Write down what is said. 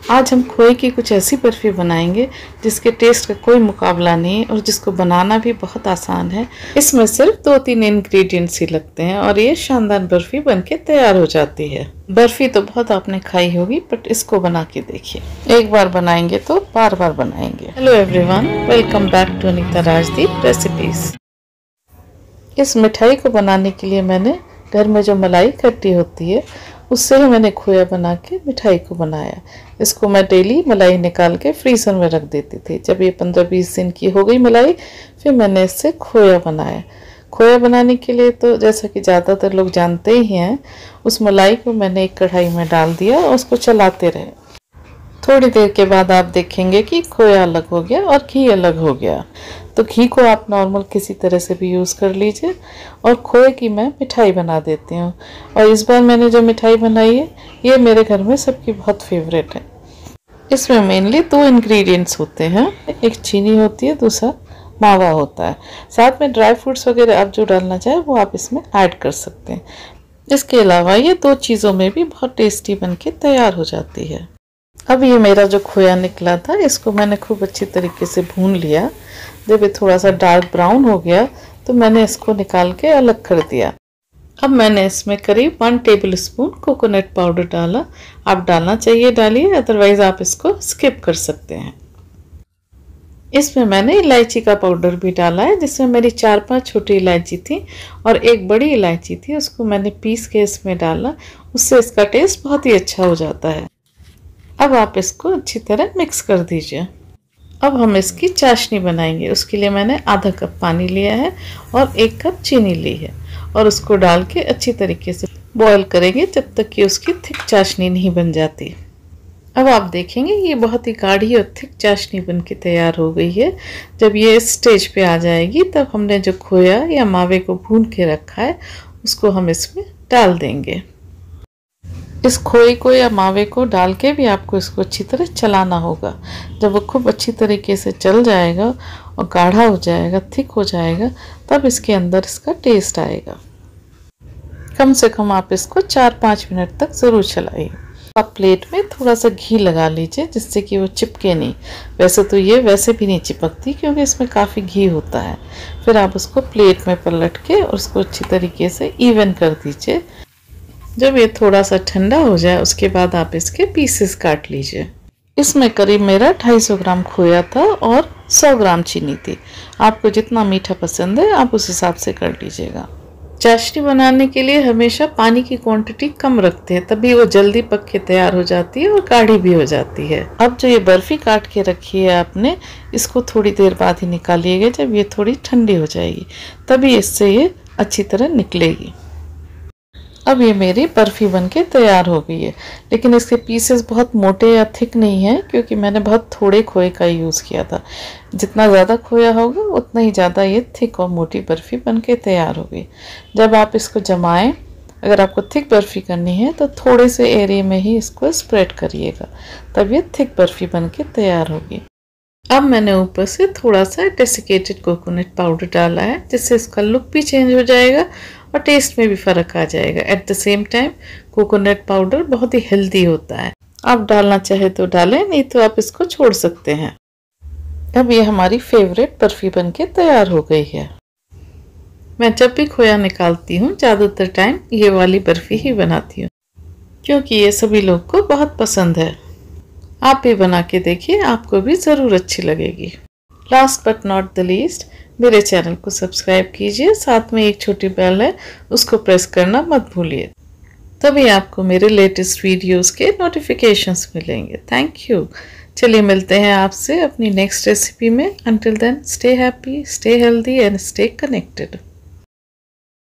आज हम खोए की कुछ ऐसी बर्फ़ी बनाएंगे जिसके टेस्ट का कोई मुकाबला नहीं और जिसको बनाना भी बहुत आसान है। इसमें सिर्फ 2-3 इंग्रेडिएंट्स ही लगते हैं और ये शानदार बर्फ़ी बनके तैयार हो जाती है। बर्फ़ी तो बहुत आपने खाई होगी, बट इसको बना के देखिए। एक बार बनाएंगे तो बार बार बनाएंगे। Hello everyone, welcome back to Anita Rajdeep recipes. इस मिठाई को बनाने के लिए मैंने घर में जो मलाई इकट्ठी होती है उससे ही मैंने खोया बना के मिठाई को बनाया। इसको मैं डेली मलाई निकाल के फ्रीज़र में रख देती थी। जब ये 15-20 दिन की हो गई मलाई, फिर मैंने इससे खोया बनाया। खोया बनाने के लिए तो जैसा कि ज़्यादातर लोग जानते ही हैं, उस मलाई को मैंने एक कढ़ाई में डाल दिया और उसको चलाते रहे। थोड़ी देर के बाद आप देखेंगे कि खोया अलग हो गया और घी अलग हो गया। तो घी को आप नॉर्मल किसी तरह से भी यूज़ कर लीजिए और खोए की मैं मिठाई बना देती हूँ। और इस बार मैंने जो मिठाई बनाई है ये मेरे घर में सबकी बहुत फेवरेट है। इसमें मेनली 2 इंग्रेडिएंट्स होते हैं, एक चीनी होती है, दूसरा मावा होता है। साथ में ड्राई फ्रूट्स वगैरह आप जो डालना चाहे वो आप इसमें ऐड कर सकते हैं। इसके अलावा ये 2 चीज़ों में भी बहुत टेस्टी बन के तैयार हो जाती है। अब ये मेरा जो खोया निकला था इसको मैंने खूब अच्छी तरीके से भून लिया। जब ये थोड़ा सा डार्क ब्राउन हो गया तो मैंने इसको निकाल के अलग कर दिया। अब मैंने इसमें करीब 1 टेबलस्पून कोकोनट पाउडर डाला। आप डालना चाहिए डालिए, अदरवाइज आप इसको स्किप कर सकते हैं। इसमें मैंने इलायची का पाउडर भी डाला है, जिसमें मेरी 4-5 छोटी इलायची थी और एक बड़ी इलायची थी, उसको मैंने पीस के इसमें डाला। उससे इसका टेस्ट बहुत ही अच्छा हो जाता है। अब आप इसको अच्छी तरह मिक्स कर दीजिए। अब हम इसकी चाशनी बनाएंगे। उसके लिए मैंने आधा कप पानी लिया है और 1 कप चीनी ली है और उसको डाल के अच्छी तरीके से बॉईल करेंगे जब तक कि उसकी थिक चाशनी नहीं बन जाती। अब आप देखेंगे ये बहुत ही गाढ़ी और थिक चाशनी बन के तैयार हो गई है। जब ये इस स्टेज पे आ जाएगी तब हमने जो खोया या मावे को भून के रखा है उसको हम इसमें डाल देंगे। इस खोए को या मावे को डाल के भी आपको इसको अच्छी तरह चलाना होगा। जब वो खूब अच्छी तरीके से चल जाएगा और गाढ़ा हो जाएगा, थिक हो जाएगा, तब इसके अंदर इसका टेस्ट आएगा। कम से कम आप इसको 4-5 मिनट तक ज़रूर चलाइए। आप प्लेट में थोड़ा सा घी लगा लीजिए जिससे कि वो चिपके नहीं। वैसे तो ये वैसे भी नहीं चिपकती क्योंकि इसमें काफ़ी घी होता है। फिर आप उसको प्लेट में पलट के और उसको अच्छी तरीके से इवन कर दीजिए। जब ये थोड़ा सा ठंडा हो जाए उसके बाद आप इसके पीसेस काट लीजिए। इसमें करीब मेरा 250 ग्राम खोया था और 100 ग्राम चीनी थी। आपको जितना मीठा पसंद है आप उस हिसाब से कर लीजिएगा। चाशनी बनाने के लिए हमेशा पानी की क्वांटिटी कम रखते हैं, तभी वो जल्दी पक के तैयार हो जाती है और गाढ़ी भी हो जाती है। अब जो ये बर्फ़ी काट के रखी है आपने, इसको थोड़ी देर बाद ही निकालिएगा। जब ये थोड़ी ठंडी हो जाएगी तभी इससे ये अच्छी तरह निकलेगी। अब ये मेरी बर्फ़ी बनके तैयार हो गई है, लेकिन इसके पीसेस बहुत मोटे या थिक नहीं है क्योंकि मैंने बहुत थोड़े खोए का यूज़ किया था। जितना ज़्यादा खोया होगा उतना ही ज़्यादा ये थिक और मोटी बर्फ़ी बनके तैयार हो गई। जब आप इसको जमाएं, अगर आपको थिक बर्फ़ी करनी है तो थोड़े से एरिया में ही इसको स्प्रेड करिएगा, तब ये थिक बर्फ़ी बनके तैयार होगी। अब मैंने ऊपर से थोड़ा सा डेसिकेटेड कोकोनट पाउडर डाला है जिससे इसका लुक भी चेंज हो जाएगा और टेस्ट में भी फ़र्क आ जाएगा। At the same time coconut powder बहुत ही हेल्दी होता है। आप डालना चाहे तो डालें, नहीं तो आप इसको छोड़ सकते हैं। अब ये हमारी फेवरेट बर्फ़ी बनके तैयार हो गई है। मैं जब भी खोया निकालती हूँ ज़्यादातर टाइम ये वाली बर्फ़ी ही बनाती हूँ क्योंकि ये सभी लोग को बहुत पसंद है। आप भी बना के देखिए, आपको भी ज़रूर अच्छी लगेगी। Last but not the least, मेरे चैनल को सब्सक्राइब कीजिए। साथ में एक छोटी बेल है, उसको प्रेस करना मत भूलिए, तभी आपको मेरे लेटेस्ट वीडियोस के नोटिफिकेशंस मिलेंगे। Thank you. चलिए मिलते हैं आपसे अपनी नेक्स्ट रेसिपी में। Until then, stay happy, stay healthy and stay connected.